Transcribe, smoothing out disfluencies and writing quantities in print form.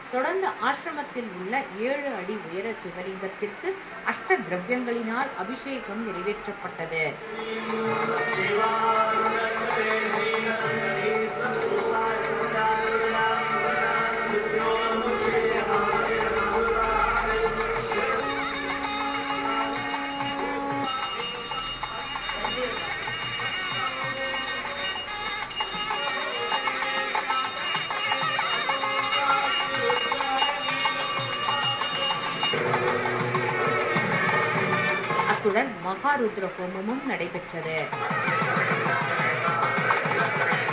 தொடர்ந்து ஆசிரமத்தில் உள்ள 7 அடி உயர சிவலிங்கத்திற்கு அஷ்ட திரவியங்களினால் அபிஷேகம் நிறைவேற்றப்பட்டது. அத்துடன் மகாருத்ர ஹோமமும் நடைபெற்றது.